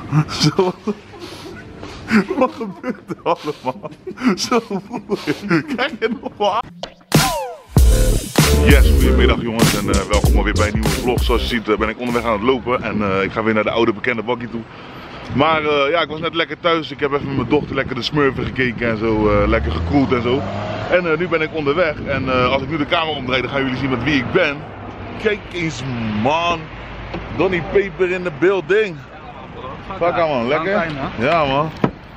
Zo. Wat gebeurt er allemaal? Zo. Kijk je nog wel aan? Yes, goedemiddag jongens en welkom weer bij een nieuwe vlog. Zoals je ziet ben ik onderweg aan het lopen en ik ga weer naar de oude bekende bakkie toe. Maar ja, ik was net lekker thuis. Ik heb even met mijn dochter lekker de Smurfen gekeken en zo, lekker gekoeld en zo. En nu ben ik onderweg en als ik nu de camera omdraai dan gaan jullie zien met wie ik ben. Kijk eens man, Donnie Paper in de building. Fuck man, lekker? Ja man.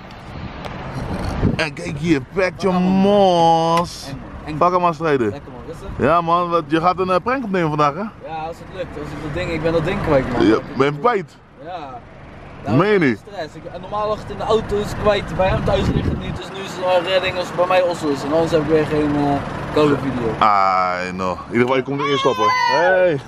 En kijk hier, Petje Mos. Fuck man strijden. Lekker man, rustig. Ja man, je gaat een prank opnemen vandaag hè? Ja, als het lukt. Als ik ben dat ding kwijt man. Ja, ben je kwijt? Ja. Meen je niet? Stress. Normaal lag het in de auto, is het kwijt. Bij hem thuis ligt het niet, dus nu is het wel een redding als het bij mij Oslo is. En anders heb ik weer geen code video. Ah, no. In ieder geval, je komt erin stappen. Hey!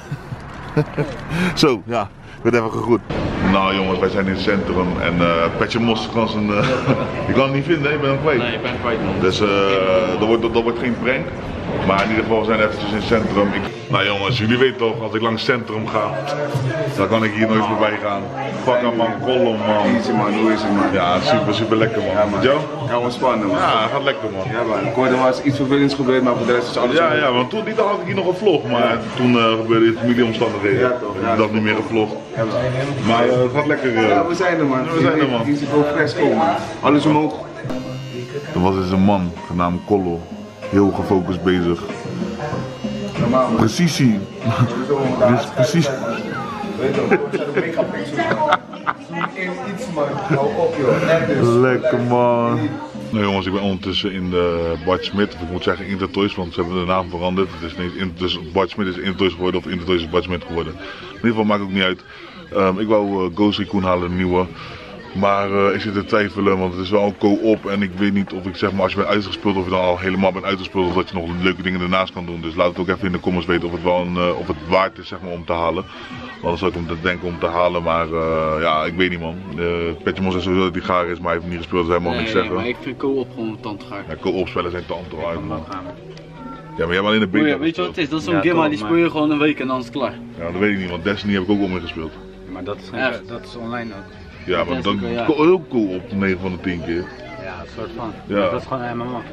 Zo, ja. Ik werd even gegroet. Nou jongens, wij zijn in het centrum en Petje Mos kan zijn... je kan het niet vinden, hè? Je bent hem kwijt. Nee, ik ben kwijt man. Dus dat wordt geen prank. Maar in ieder geval we zijn eventjes in het centrum. Nou jongens, jullie weten toch, als ik langs het centrum ga, dan kan ik hier nooit voorbij gaan. Fuck man, kolom man. Easy man, hoe is het man? Ja, super lekker man. Ja, man. Met jou? Ja, wat spannend man. Ja, gaat lekker man. Ja man, ik hoorde er was iets vervelends gebeurd, maar voor de rest is alles Ja, ja, want toen die dag had ik hier nog een vlog, maar toen gebeurde die familieomstandigheden. Ja, toch, ja. Ik dacht niet meer gevlogd. Ja, man. Maar het gaat lekker. Ja, we zijn er man. We zijn er man. Die zit ook fris komen. Alles omhoog. Er was dus een man genaamd Kollo, heel gefocust bezig. Normaal man. Precisie. Dus precies. Weet je wel, we zijn een megapixel. Iets man, hou op joh. Echt dus. Lekker man. Nou jongens, ik ben ondertussen in de Bart Smit, of ik moet zeggen Intertoys, want ze hebben de naam veranderd. Het is niet dus Bart Smit is Intertoys geworden of Intertoys is Bart Smit geworden. In ieder geval maakt ook niet uit. Ik wou Ghost Recon halen, een nieuwe. Maar ik zit te twijfelen, want het is wel een co-op en ik weet niet of ik zeg maar als je bent uitgespeeld of je dan al helemaal bent uitgespeeld of dat je nog leuke dingen ernaast kan doen. Dus laat het ook even in de comments weten of het wel of het waard is zeg maar om te halen. Anders zou ik hem te denken om te halen, maar ja, ik weet niet man. Petje Mos is sowieso dat hij gaar is, maar hij heeft niet gespeeld, dus hij mag niks zeggen. Maar ik vind co-op gewoon tandgaar. Ja, co-op spellen zijn tante uit man. Ja, maar jij hebt alleen de beta. Weet je wat het is? Dat is zo'n game die speel je gewoon een week en dan is het klaar. Ja, dat weet ik niet, want Destiny heb ik ook al mee gespeeld. Maar dat is online ook. Ja, maar dan ja. ook co-op 9 van de 10 keer. Ja, een soort van. Ja. Dat is gewoon een MMO.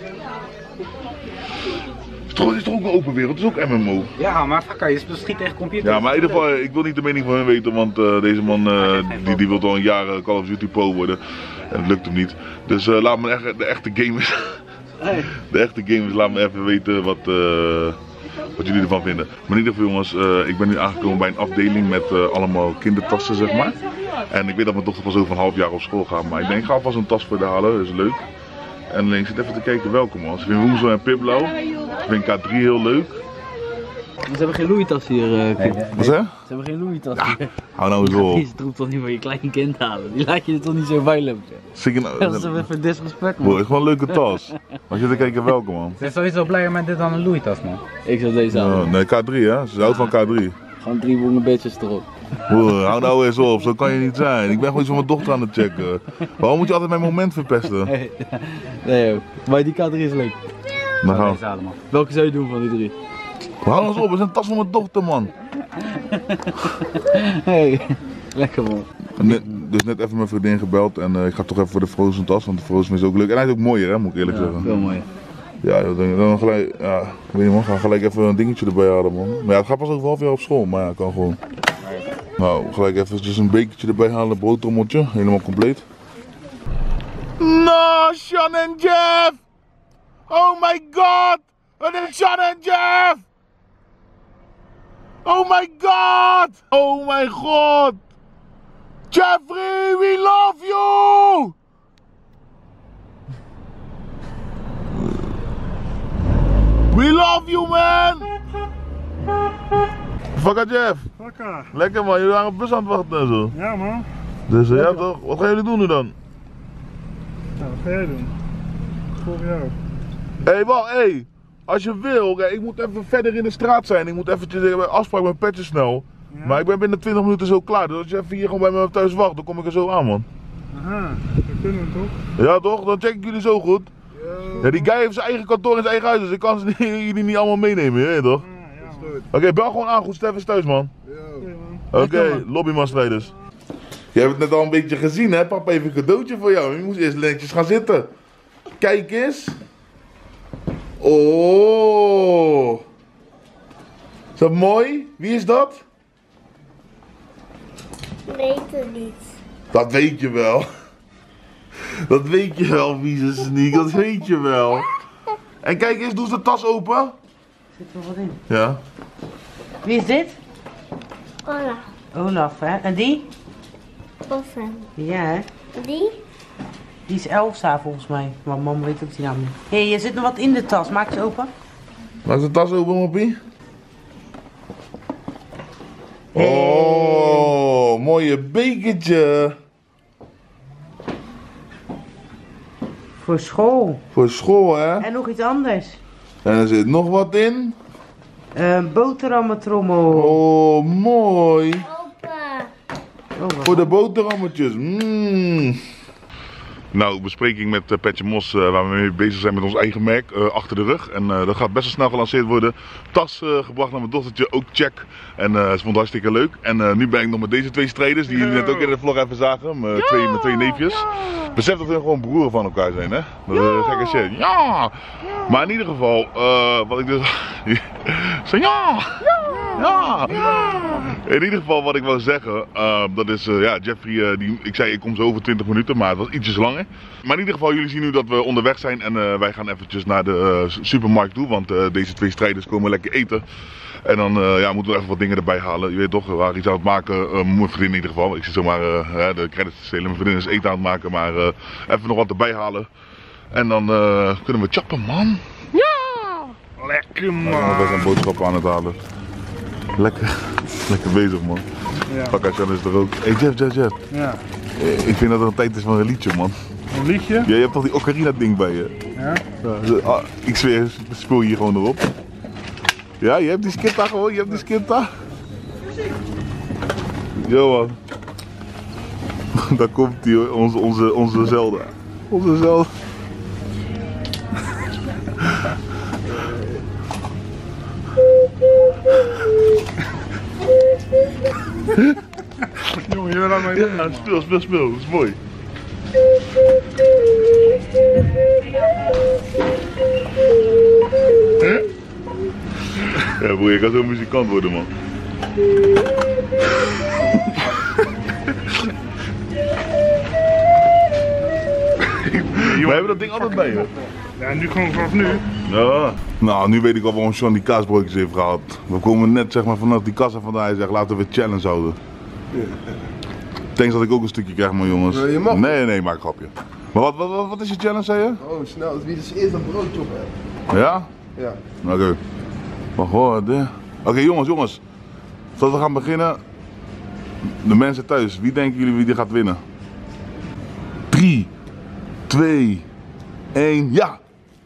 Het is toch ook een open wereld, het is ook MMO. Ja, maar fuck, je schiet tegen computer. Ja, maar in ieder geval, ik wil niet de mening van hen weten, want deze man die wil al een jaar Call of Duty pro worden. En het lukt hem niet. Dus laat me de echte gamers, de echte gamers, laat me even weten wat jullie ervan vinden. Maar in ieder geval jongens, ik ben nu aangekomen bij een afdeling met allemaal kindertassen zeg maar. En ik weet dat mijn dochter pas over een half jaar op school gaat, maar ik denk ik ga alvast een tas voor haar halen, dat is leuk. En ik zit even te kijken welke man. Ze vinden Woensel en Pipblauw. Ik vind K3 heel leuk. Ze hebben geen Louis-tas hier. Wat zeg? Ze hebben geen Louis-tas hier. Hou nou eens op. Die troep toch niet voor je klein kind halen. Die laat je er toch niet zo bij lopen. Dat is even disrespect bro, man. het is gewoon een leuke tas. Maar je zit te kijken welke man. Ze is sowieso blijer met dit dan een Louis-tas man. Ik zou deze halen. Nee, K3 hè. Ze houdt van K3. Gewoon 3 boenen bitches erop. Broer, hou nou eens op, zo kan je niet zijn. Ik ben gewoon iets van mijn dochter aan het checken. Waarom moet je altijd mijn moment verpesten? Nee joh, maar die K3 is leuk. Dan gaan Deze halen man. Welke zou je doen van die 3? hou nou eens op, het is een tas van mijn dochter man. Hey, lekker man. Dus net even mijn vriendin gebeld en ik ga toch even voor de Frozen tas, want de Frozen is ook leuk. En hij is ook mooier hè, moet ik eerlijk zeggen. Veel mooier. Ja, dan gelijk, ja, weet je man, ga gelijk even een dingetje erbij halen man. Maar ja, het gaat pas over half jaar op school, maar ja, kan gewoon. Nou, gelijk eventjes een bekertje erbij halen, broodtrommeltje, helemaal compleet. No, Sean en Jeff! Oh my god! Het is Sean en Jeff! Oh my god! Oh my god! Jeffrey, we love you! We love you, man! Fakka Jeff! Fakka. Lekker man, jullie waren op bus aan het wachten en zo. Ja man. Dus ja toch, wat gaan jullie doen nu dan? Nou, wat ga jij doen? Voor jou. Hé, wacht, hé! Als je wil, kijk, ik moet even verder in de straat zijn. Ik moet eventjes afspraak met Petje snel. Ja? Maar ik ben binnen 20 minuten zo klaar. Dus als je even hier gewoon bij me thuis wacht, dan kom ik er zo aan man. Aha, dat kunnen we toch? Ja toch, dan check ik jullie zo goed. Ja, die guy heeft zijn eigen kantoor in zijn eigen huis, dus ik kan jullie niet allemaal meenemen, je weet toch? Ja, man. Oké, bel gewoon aan, goed, Stef is thuis man. Oké, man. Oké, lobbyman strijders. Je hebt het net al een beetje gezien, hè? Papa heeft een cadeautje voor jou. Je moest eerst netjes gaan zitten. Kijk eens. Oh. Is dat mooi? Wie is dat? Ik weet het niet. Dat weet je wel. Dat weet je wel, vieze sneak. Dat weet je wel. En kijk eens, doe eens de tas open. Zit er wat in? Ja. Wie is dit? Olaf. Olaf, hè? En die? Offen. Ja, hè? Die? Die is Elsa volgens mij. Maar mama weet ook die naam niet. Hé, er zit nog wat in de tas. Maak ze open. Maak de tas open, moppie. Hey. Oh, mooie bekertje. Voor school. Voor school, hè? En nog iets anders. En er zit nog wat in. Boterhammentrommel. Oh, mooi. Opa. Oh, wat Voor de boterhammetjes. Nou, bespreking met Petje Mos, waar we mee bezig zijn met ons eigen merk, achter de rug. En dat gaat best wel snel gelanceerd worden. Tas gebracht naar mijn dochtertje, ook check. En ze vond het hartstikke leuk. En nu ben ik nog met deze twee strijders, die jullie net ook in de vlog even zagen. Mijn twee neefjes. Besef dat we gewoon broeren van elkaar zijn, hè? Dat is gekke shit. Ja! Maar in ieder geval, wat ik dus... Zo, ja! Ja! In ieder geval wat ik wil zeggen, dat is, ja, Jeffrey, ik zei ik kom zo over 20 minuten, maar het was ietsjes langer. Maar in ieder geval, jullie zien nu dat we onderweg zijn en wij gaan eventjes naar de supermarkt toe, want deze twee strijders komen lekker eten. En dan ja, moeten we even wat dingen erbij halen. Je weet toch, we waren iets aan het maken, mijn vriendin in ieder geval. Ik zit zomaar de credits te stelen, mijn vriendin is eten aan het maken, maar even nog wat erbij halen. En dan kunnen we chappen, man. Lekker man. We zijn boodschappen aan het halen. Lekker, lekker bezig man. Ja. Vakka-chan is er ook. Hey Jeff. Ja. Ik vind dat het een tijd is van een liedje man. Een liedje? Ja, je hebt toch die Ocarina ding bij je? Ja. Ik zweer, speel je hier gewoon erop. Ja, je hebt die skita gewoon, je hebt die skita. Yo man. Daar komt hij hoor, onze Zelda. Onze Zelda. Jongen, je laat mij doen. Ja, speel, dat is mooi. Ja broer, je kan zo muzikant worden man. We hebben dat ding altijd bij je. Ja, nu gewoon vanaf nu. Ja. Nou, nu weet ik al waarom Sean die kaasbroodjes heeft gehaald. We komen net zeg maar vanaf die kassa vandaan. Hij zegt laten we challenge houden. Thanks dat ik ook een stukje krijg man jongens. Je mag. Nee, maak een grapje. Maar wat is je challenge zei je? Oh, snel. Wie is eerst een broodje op heeft? Ja? Ja. Oké. Maar hoor, Oké, jongens. Voordat we gaan beginnen. De mensen thuis, wie denken jullie wie die gaat winnen? 3, 2, 1, ja!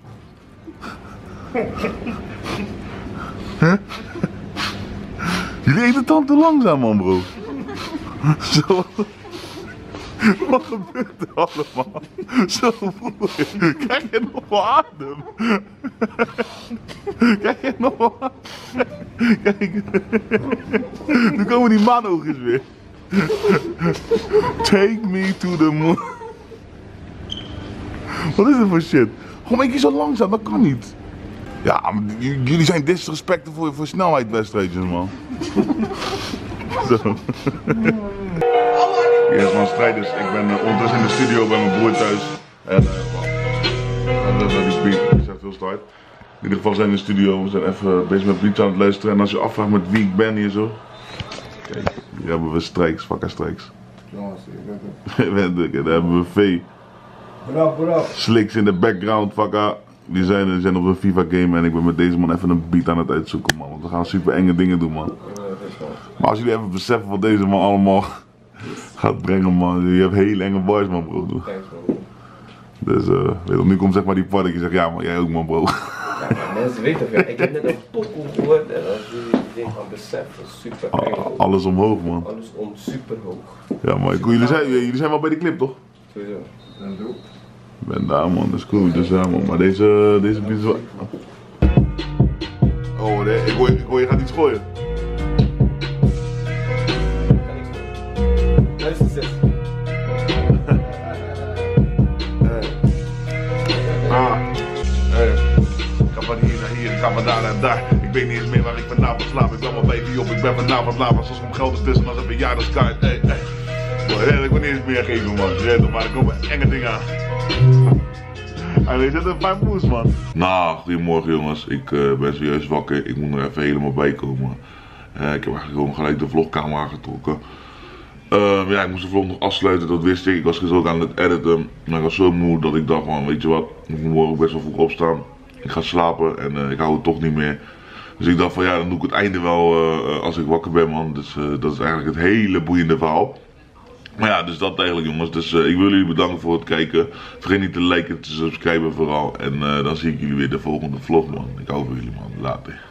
Huh? Jullie eten dan te langzaam man bro. Zo. Wat gebeurt er allemaal? Zo broer, krijg je nog wel adem? Krijg je nog wel adem? Kijk. Nu komen die maanoogjes weer. Take me to the moon. Wat is dit voor shit? Waarom eet je zo langzaam? Dat kan niet. Ja, maar jullie zijn disrespecten voor snelheidwedstrijdjes man. Zo. Yes man, strijders. Ik ben ondertussen in de studio bij mijn broer thuis. En die beat is echt heel start. In ieder geval zijn we in de studio. We zijn even bezig met beats aan het luisteren. En als je afvraagt met wie ik ben hier zo. Kijk, hier hebben we Strijks, Vakka-Strijks. Jongens, je bent En daar hebben we V. Bravo. Slicks in de background, Vakka. Die zijn op een FIFA game en ik ben met deze man even een beat aan het uitzoeken man. Want we gaan super enge dingen doen man. Maar als jullie even beseffen wat deze man allemaal gaat brengen man. Je hebt hele enge bars man bro. Dus weet je, nu komt zeg maar die part dat je zegt ja man, jij ook man bro. Ja, maar mensen weten toch, ik heb net een pokoe gehoord en als jullie dit gaan beseffen, super eng. Alles omhoog man. Alles om super hoog. Ja maar jullie zijn wel bij de clip toch? Sowieso. Ik ben daar man, dat is cool. Dus ja man, maar deze beat is wel... Oh nee, ik hoor je gaat iets gooien. Kan niks meer. Luister 6. daar. Ik weet niet eens meer waar ik vanavond slaap. Ik ben maar baby op, ik ben vanavond laat. Als om geld is tussen als een verjaardagskaart. Hey. Ik wil niet eens meer geven man. Maar er komen enge dingen aan. En je zit een fijn moes man. Nou, goedemorgen jongens. Ik ben serieus wakker. Ik moet er even helemaal bij komen. Ik heb eigenlijk gewoon gelijk de vlogkamer aangetrokken. Ja, ik moest de vlog nog afsluiten, dat wist ik. Ik was dus ook aan het editen. Maar ik was zo moe dat ik dacht van, weet je wat, ik moet morgen best wel vroeg opstaan. Ik ga slapen en ik hou het toch niet meer. Dus ik dacht van ja, dan doe ik het einde wel als ik wakker ben man. Dus dat is eigenlijk het hele boeiende verhaal. Maar ja, dus dat eigenlijk jongens. Dus ik wil jullie bedanken voor het kijken. Vergeet niet te liken, te subscriben vooral. En dan zie ik jullie weer de volgende vlog man. Ik hou van jullie man. Later.